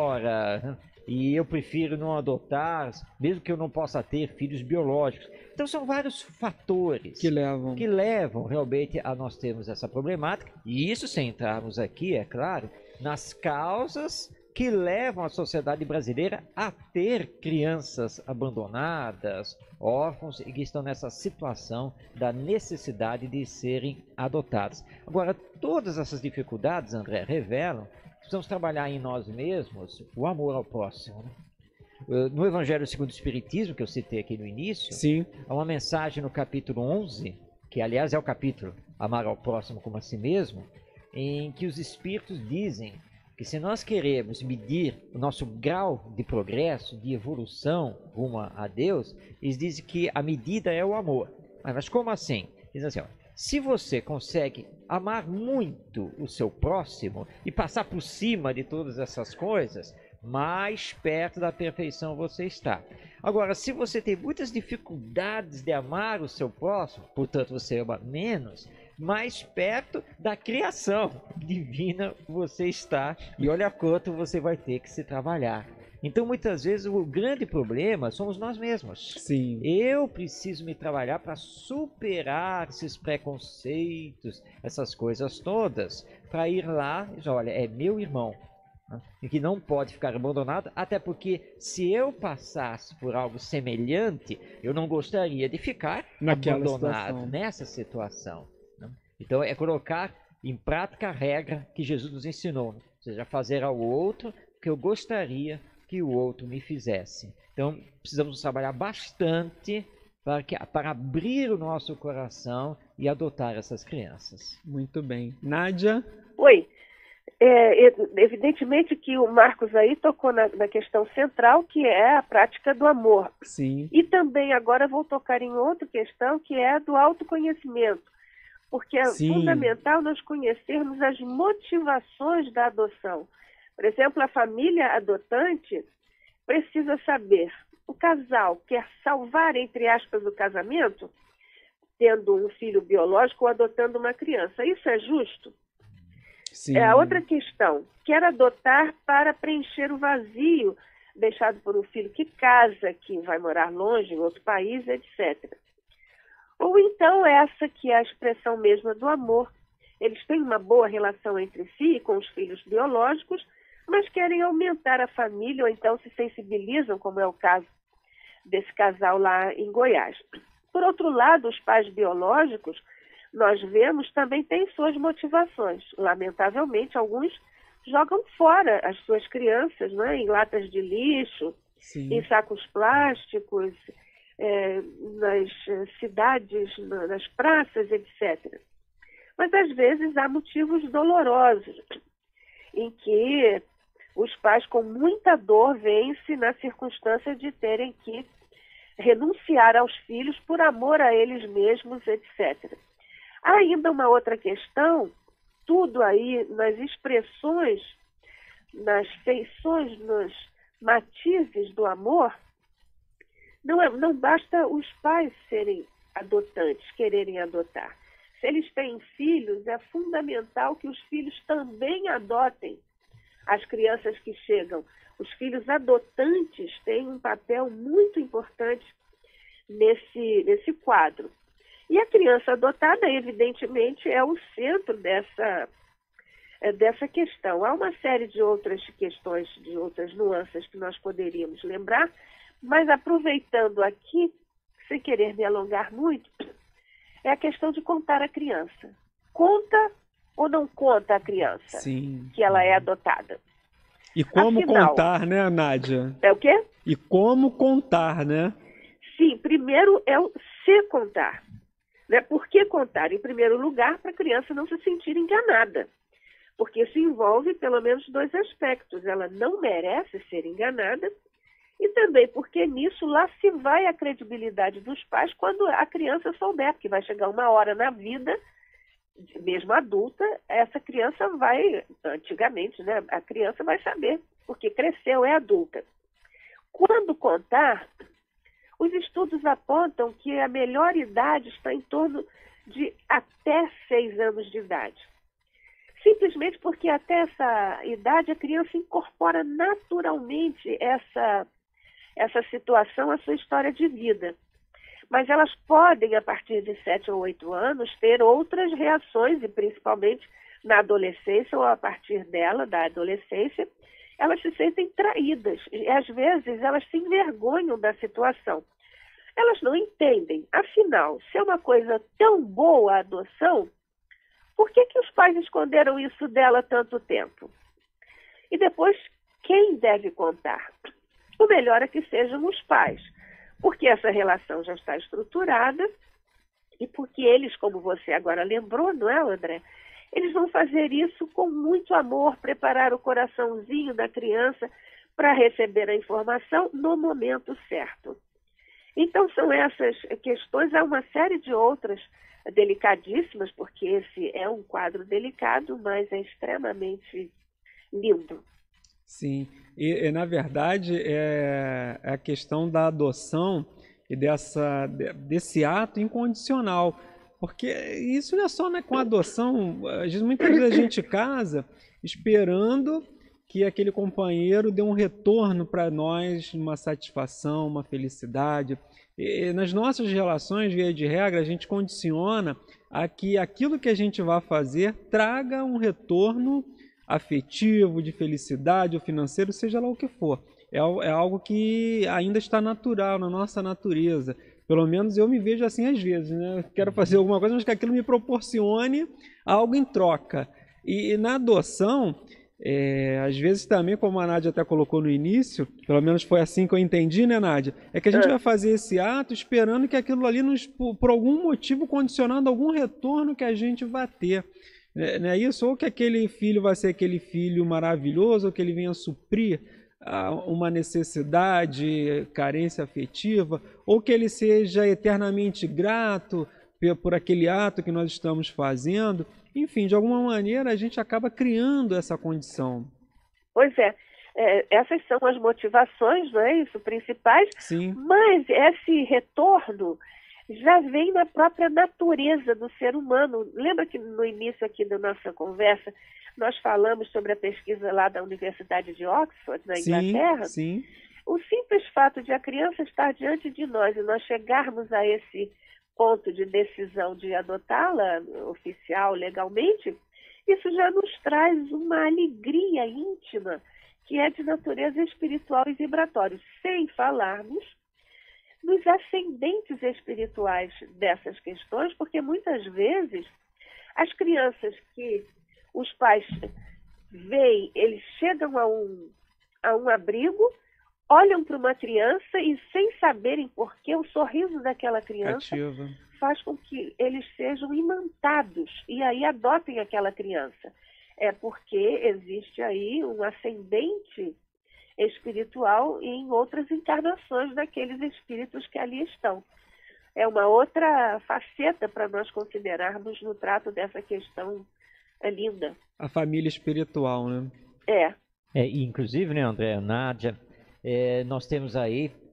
fora, e eu prefiro não adotar, mesmo que eu não possa ter filhos biológicos. Então são vários fatores que levam, que levam realmente a nós termos essa problemática, e isso sem entrarmos aqui, é claro, nas causas que levam a sociedade brasileira a ter crianças abandonadas, órfãos e que estão nessa situação da necessidade de serem adotadas. Agora, todas essas dificuldades, André, revelam que precisamos trabalhar em nós mesmos o amor ao próximo, né? No Evangelho segundo o Espiritismo, que eu citei aqui no início, Sim. há uma mensagem no capítulo onze, que aliás é o capítulo Amar ao Próximo como a si mesmo, em que os Espíritos dizem que se nós queremos medir o nosso grau de progresso, de evolução rumo a Deus, eles dizem que a medida é o amor. Mas como assim? Dizem assim, ó, se você consegue amar muito o seu próximo e passar por cima de todas essas coisas, mais perto da perfeição você está. Agora, se você tem muitas dificuldades de amar o seu próximo, portanto você ama menos, mais perto da criação divina você está, e olha quanto você vai ter que se trabalhar. Então, muitas vezes, o grande problema somos nós mesmos. Sim. Eu preciso me trabalhar para superar esses preconceitos, essas coisas todas, para ir lá e dizer, olha, é meu irmão, né? E que não pode ficar abandonado, até porque se eu passasse por algo semelhante, eu não gostaria de ficar Naquela abandonado situação. nessa situação. Então é colocar em prática a regra que Jesus nos ensinou, ou seja, fazer ao outro o que eu gostaria que o outro me fizesse. Então precisamos trabalhar bastante para, que, para abrir o nosso coração e adotar essas crianças. Muito bem. Nádia? Oi. É, evidentemente que o Marcos aí tocou na, na questão central, que é a prática do amor. Sim. E também agora vou tocar em outra questão, que é a do autoconhecimento. Porque é Sim. fundamental nós conhecermos as motivações da adoção. Por exemplo, a família adotante precisa saber, o casal quer salvar, entre aspas, o casamento, tendo um filho biológico ou adotando uma criança. Isso é justo? Sim. É a outra questão. Quer adotar para preencher o vazio deixado por um filho que casa, que vai morar longe, em outro país, etcétera. Ou então essa que é a expressão mesma do amor. Eles têm uma boa relação entre si e com os filhos biológicos, mas querem aumentar a família, ou então se sensibilizam, como é o caso desse casal lá em Goiás. Por outro lado, os pais biológicos, nós vemos, também têm suas motivações. Lamentavelmente, alguns jogam fora as suas crianças, né, em latas de lixo, Sim. em sacos plásticos, É, nas cidades, nas praças, etcétera. Mas às vezes há motivos dolorosos, em que os pais com muita dor veem-se na circunstância de terem que renunciar aos filhos por amor a eles mesmos, etcétera. Há ainda uma outra questão, tudo aí nas expressões, nas feições, nos matizes do amor, não, é, não basta os pais serem adotantes, quererem adotar. Se eles têm filhos, é fundamental que os filhos também adotem as crianças que chegam. Os filhos adotantes têm um papel muito importante nesse, nesse quadro. E a criança adotada, evidentemente, é o centro dessa, dessa questão. Há uma série de outras questões, de outras nuances que nós poderíamos lembrar, mas aproveitando aqui, sem querer me alongar muito, é a questão de contar a criança. Conta ou não conta a criança Sim. que ela é adotada? E como Afinal, contar, né, Nádia? É o quê? E como contar, né? Sim, primeiro é o se contar. Né? Por que contar? Em primeiro lugar, para a criança não se sentir enganada. Porque isso envolve pelo menos dois aspectos. Ela não merece ser enganada e também porque nisso lá se vai a credibilidade dos pais quando a criança souber, porque vai chegar uma hora na vida, mesmo adulta, essa criança vai, antigamente, né, a criança vai saber, porque cresceu, é adulta. Quando contar, os estudos apontam que a melhor idade está em torno de até seis anos de idade. Simplesmente porque até essa idade a criança incorpora naturalmente essa, essa situação à sua história de vida. Mas elas podem, a partir de sete ou oito anos, ter outras reações, e principalmente na adolescência ou a partir dela, da adolescência, elas se sentem traídas. E às vezes elas se envergonham da situação. Elas não entendem. Afinal, se é uma coisa tão boa a adoção, por que que os pais esconderam isso dela tanto tempo? E depois, quem deve contar? O melhor é que sejam os pais, porque essa relação já está estruturada e porque eles, como você agora lembrou, não é, André? Eles vão fazer isso com muito amor, preparar o coraçãozinho da criança para receber a informação no momento certo. Então, são essas questões, há uma série de outras delicadíssimas, porque esse é um quadro delicado, mas é extremamente lindo. Sim, e, e na verdade é a questão da adoção e dessa, desse ato incondicional, porque isso não é só, né, com a adoção, às vezes, muitas vezes a gente casa esperando que aquele companheiro dê um retorno para nós, uma satisfação, uma felicidade. E nas nossas relações, via de regra, a gente condiciona a que aquilo que a gente vai fazer traga um retorno afetivo, de felicidade ou financeiro, seja lá o que for. É, é algo que ainda está natural, na nossa natureza. Pelo menos eu me vejo assim às vezes, né? Eu quero fazer alguma coisa, mas que aquilo me proporcione algo em troca. E, e na adoção, é, às vezes também, como a Nádia até colocou no início, pelo menos foi assim que eu entendi, né, Nádia? É que a gente vai fazer esse ato esperando que aquilo ali, nos, por, por algum motivo, condicionando algum retorno que a gente vai ter. Não é isso? Ou que aquele filho vai ser aquele filho maravilhoso, ou que ele venha suprir ah, uma necessidade, carência afetiva, ou que ele seja eternamente grato por aquele ato que nós estamos fazendo. Enfim, de alguma maneira a gente acaba criando essa condição. Pois é, é essas são as motivações, não é isso, principais. Sim. Mas esse retorno já vem na própria natureza do ser humano. Lembra que no início aqui da nossa conversa nós falamos sobre a pesquisa lá da Universidade de Oxford, na Inglaterra? Sim, sim. O simples fato de a criança estar diante de nós e nós chegarmos a esse ponto de decisão de adotá-la oficial, legalmente, isso já nos traz uma alegria íntima que é de natureza espiritual e vibratória, sem falarmos nos ascendentes espirituais dessas questões, porque muitas vezes as crianças que os pais veem, eles chegam a um, a um abrigo, olham para uma criança e, sem saberem por que, o sorriso daquela criança Ativa. faz com que eles sejam imantados e aí adotem aquela criança. É porque existe aí um ascendente espiritual em outras encarnações daqueles espíritos que ali estão. É uma outra faceta para nós considerarmos no trato dessa questão linda. A família espiritual, né? É. É, e inclusive, né, André, Nádia, é, nós temos aí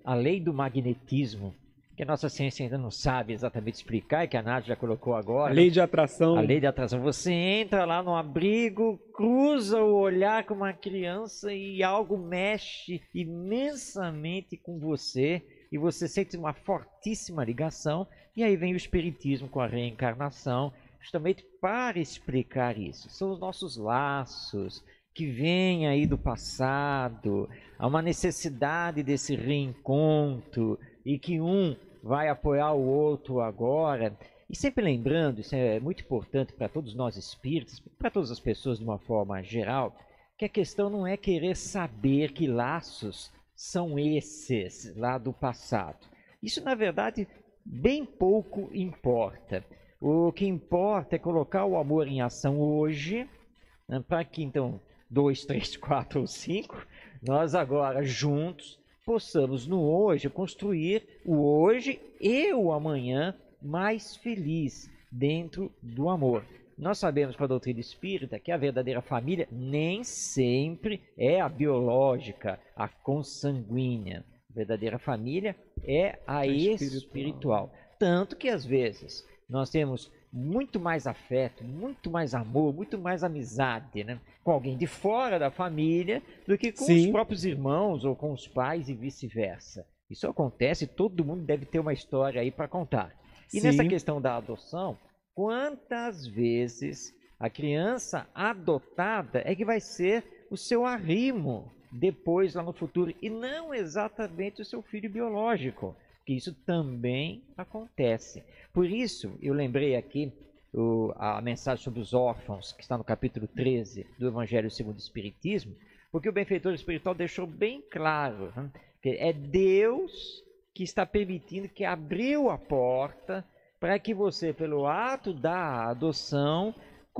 a lei do magnetismo, que a nossa ciência ainda não sabe exatamente explicar, e que a Nádia já colocou agora. A lei de atração. A lei de atração. Você entra lá no abrigo, cruza o olhar com uma criança e algo mexe imensamente com você, e você sente uma fortíssima ligação, e aí vem o espiritismo com a reencarnação, justamente para explicar isso. São os nossos laços que vêm aí do passado, há uma necessidade desse reencontro, e que um vai apoiar o outro agora. E sempre lembrando, isso é muito importante para todos nós espíritas, para todas as pessoas de uma forma geral, que a questão não é querer saber que laços são esses lá do passado. Isso, na verdade, bem pouco importa. O que importa é colocar o amor em ação hoje, né, para que então dois, três, quatro ou cinco, nós agora juntos possamos no hoje construir o hoje e o amanhã mais feliz dentro do amor. Nós sabemos com a doutrina espírita que a verdadeira família nem sempre é a biológica, a consanguínea. A verdadeira família é a espiritual. espiritual. Tanto que às vezes nós temos muito mais afeto, muito mais amor, muito mais amizade, né, com alguém de fora da família do que com Sim. os próprios irmãos ou com os pais e vice-versa. Isso acontece, todo mundo deve ter uma história aí para contar. E Sim. nessa questão da adoção, quantas vezes a criança adotada é que vai ser o seu arrimo depois lá no futuro e não exatamente o seu filho biológico, que isso também acontece. Por isso, eu lembrei aqui o, a mensagem sobre os órfãos, que está no capítulo treze do Evangelho segundo o Espiritismo, porque o benfeitor espiritual deixou bem claro, né, que é Deus que está permitindo, que abriu a porta para que você, pelo ato da adoção,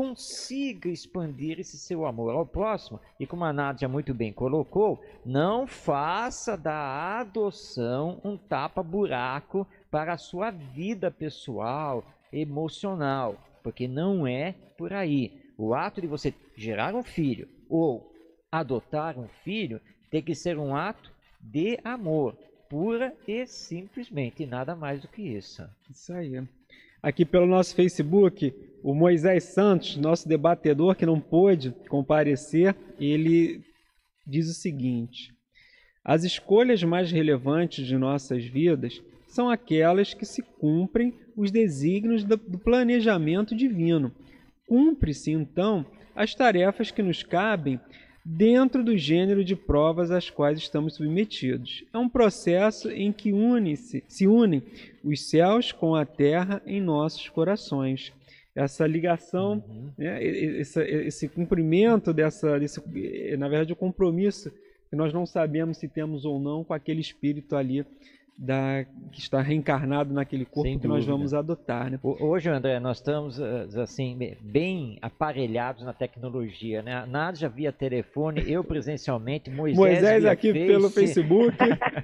consiga expandir esse seu amor ao próximo. E como a Nádia muito bem colocou, não faça da adoção um tapa-buraco para a sua vida pessoal, emocional, porque não é por aí. O ato de você gerar um filho ou adotar um filho tem que ser um ato de amor, pura e simplesmente, nada mais do que isso. Isso aí. Aqui pelo nosso Facebook, o Moisés Santos, nosso debatedor que não pôde comparecer, ele diz o seguinte: as escolhas mais relevantes de nossas vidas são aquelas que se cumprem os desígnios do planejamento divino. Cumpre-se, então, as tarefas que nos cabem dentro do gênero de provas às quais estamos submetidos. É um processo em que une-se, se unem os céus com a terra em nossos corações. Essa ligação, uhum. né, esse, esse cumprimento, dessa, desse, na verdade, o compromisso que nós não sabemos se temos ou não com aquele espírito ali da, que está reencarnado naquele corpo Sem que dúvida. Nós vamos adotar. Né? Hoje, André, nós estamos assim, bem aparelhados na tecnologia. Né? A Nádia via telefone, eu presencialmente, Moisés, Moisés via aqui Face. Pelo Facebook.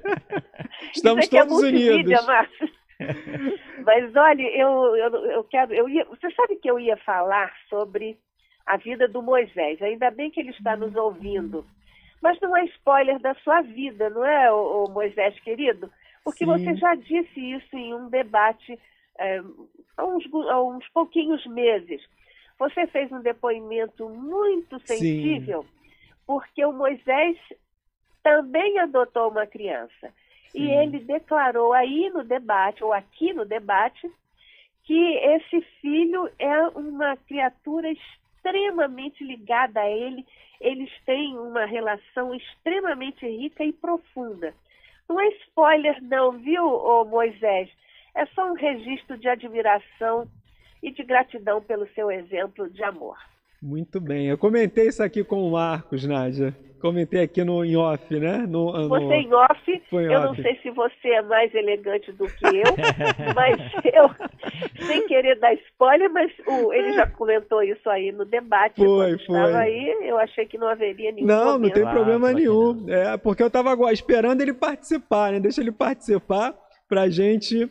Estamos Isso aqui todos é unidos. Márcio. Mas olha, eu, eu, eu quero. Eu ia, você sabe que eu ia falar sobre a vida do Moisés. Ainda bem que ele está nos ouvindo. Mas não é spoiler da sua vida, não é, o, o Moisés querido? Porque Sim. você já disse isso em um debate é, há, uns, há uns pouquinhos meses. Você fez um depoimento muito sensível, Sim. porque o Moisés também adotou uma criança. Sim. E ele declarou aí no debate, ou aqui no debate, que esse filho é uma criatura extremamente ligada a ele. Eles têm uma relação extremamente rica e profunda. Não é spoiler não, viu, ô Moisés? É só um registro de admiração e de gratidão pelo seu exemplo de amor. Muito bem. Eu comentei isso aqui com o Marcos, Nádia. Comentei aqui no em off, né? No, no... Você em off, Foi em eu off. Não sei se você é mais elegante do que eu, mas eu, sem querer dar spoiler, mas uh, ele já comentou isso aí no debate. Foi, foi. Estava aí, eu achei que não haveria nenhum Não, problema. não tem problema ah, nenhum. É, porque eu estava esperando ele participar, né? Deixa ele participar pra gente...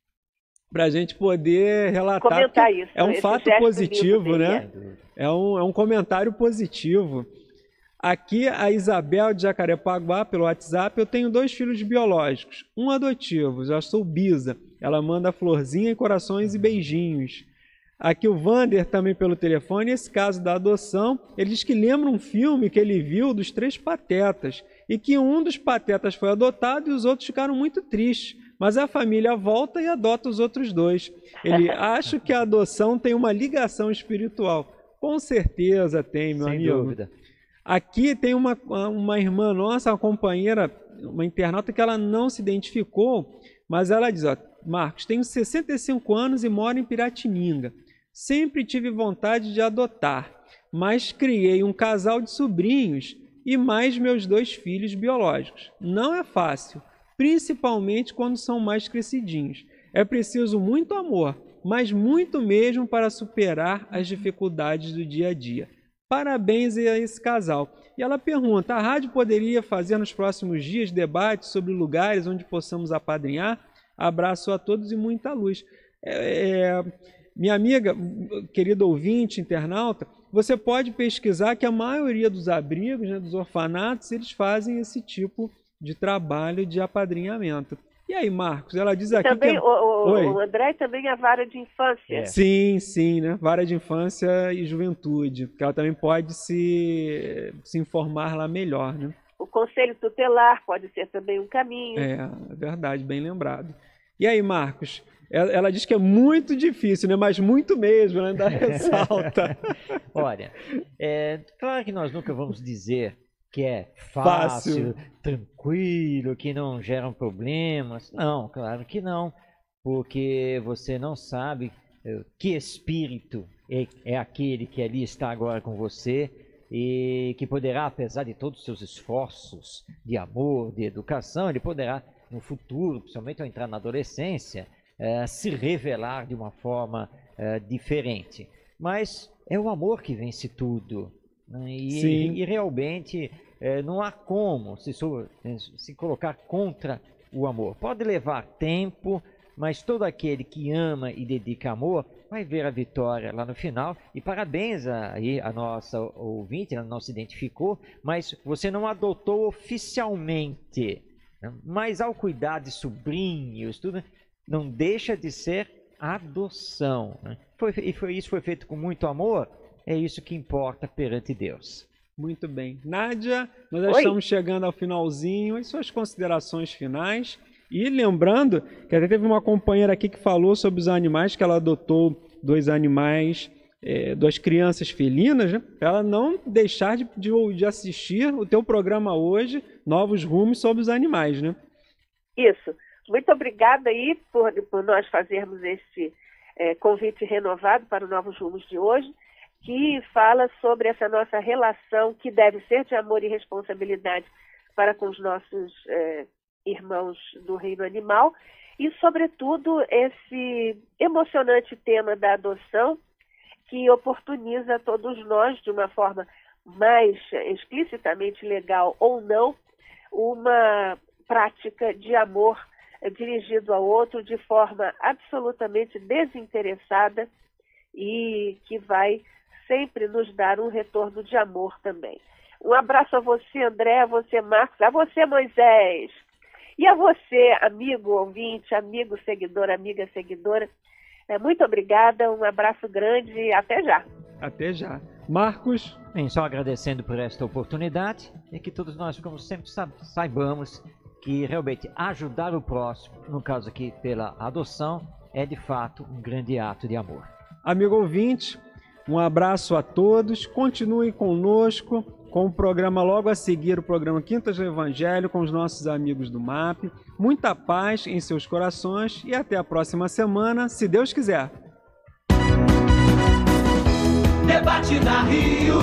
Pra gente poder relatar. Comentar isso. É um fato positivo, né? É um, é um comentário positivo. Aqui, a Isabel de Jacarepaguá, pelo WhatsApp, eu tenho dois filhos biológicos, um adotivo, já sou bisa. Ela manda florzinha, corações e beijinhos. Aqui o Vander também pelo telefone, esse caso da adoção, ele diz que lembra um filme que ele viu dos Três Patetas, e que um dos patetas foi adotado e os outros ficaram muito tristes, mas a família volta e adota os outros dois. Ele acha que a adoção tem uma ligação espiritual. Com certeza tem, meu Sem amigo. dúvida. Aqui tem uma, uma irmã nossa, uma companheira, uma internauta que ela não se identificou, mas ela diz, ó, Marcos, tenho sessenta e cinco anos e moro em Piratininga. Sempre tive vontade de adotar, mas criei um casal de sobrinhos e mais meus dois filhos biológicos. Não é fácil, principalmente quando são mais crescidinhos. É preciso muito amor, mas muito mesmo para superar as dificuldades do dia a dia. Parabéns a esse casal. E ela pergunta, a rádio poderia fazer nos próximos dias debates sobre lugares onde possamos apadrinhar? Abraço a todos e muita luz. É, é, minha amiga, querida ouvinte, internauta, você pode pesquisar que a maioria dos abrigos, né, dos orfanatos, eles fazem esse tipo de trabalho de apadrinhamento. E aí, Marcos, ela diz aqui também, que... É... O, o, o André também é vara de infância. É. Sim, sim, né? Vara de infância e juventude, que ela também pode se, se informar lá melhor, né? O conselho tutelar pode ser também um caminho. É, é verdade, bem lembrado. E aí, Marcos, ela, ela diz que é muito difícil, né? Mas muito mesmo, né? Dá ressalta. Olha, é, claro que nós nunca vamos dizer que é fácil, fácil, tranquilo, que não geram problemas. Não, claro que não, porque você não sabe que espírito é, é aquele que ali está agora com você e que poderá, apesar de todos os seus esforços de amor, de educação, ele poderá no futuro, principalmente ao entrar na adolescência, é, se revelar de uma forma é, diferente. Mas é o amor que vence tudo. E, e realmente é, não há como se, se colocar contra o amor. Pode levar tempo, mas todo aquele que ama e dedica amor vai ver a vitória lá no final. E parabéns aí a nossa ouvinte, ela não se identificou, mas você não adotou oficialmente. Né? Mas ao cuidar de sobrinhos, tudo, não deixa de ser adoção. Né? Foi, e foi, isso foi feito com muito amor. É isso que importa perante Deus. Muito bem. Nádia, nós já estamos chegando ao finalzinho. E suas considerações finais? E lembrando que até teve uma companheira aqui que falou sobre os animais, que ela adotou dois animais, é, duas crianças felinas, né? Para ela não deixar de, de, de assistir o teu programa hoje, Novos Rumos sobre os Animais, né? Isso. Muito obrigada aí por, por nós fazermos este é, convite renovado para o Novos Rumos de hoje, que fala sobre essa nossa relação que deve ser de amor e responsabilidade para com os nossos é, irmãos do reino animal e, sobretudo, esse emocionante tema da adoção que oportuniza a todos nós, de uma forma mais explicitamente legal ou não, uma prática de amor dirigido ao outro de forma absolutamente desinteressada e que vai sempre nos dar um retorno de amor também. Um abraço a você, André, a você, Marcos, a você, Moisés, e a você, amigo ouvinte, amigo seguidor, amiga seguidora. É, muito obrigada, um abraço grande e até já. Até já. Marcos? Bem, só agradecendo por esta oportunidade e que todos nós, como sempre, saibamos que realmente ajudar o próximo, no caso aqui pela adoção, é de fato um grande ato de amor. Amigo ouvinte, um abraço a todos, continuem conosco com o programa logo a seguir, o programa Quintas do Evangelho com os nossos amigos do M A P. Muita paz em seus corações e até a próxima semana, se Deus quiser. Debate na Rio.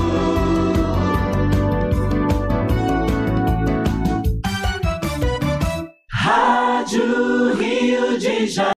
Rádio Rio de Janeiro.